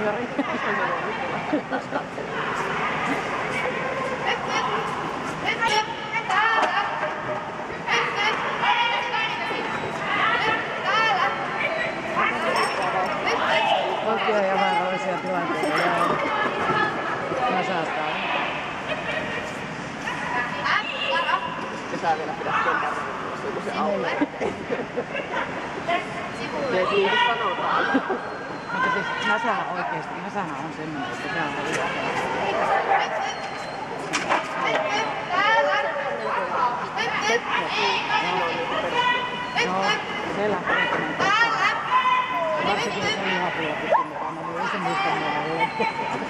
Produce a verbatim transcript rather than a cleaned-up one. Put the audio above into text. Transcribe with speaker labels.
Speaker 1: Sori. Oikea ja vaarallisia tilanteita ja mä saattaa.
Speaker 2: Ja sä vielä pidät kentää, kun se aulaa. Ja et liiku sanotaan.
Speaker 1: Mutta siis Nasahan oikeesti, Nasahan on semmoinen, että se on hyvä. Joo, se lähtee enemmän. Varsinkin jos on lihapuolella mukana, niin ei se muista muualle.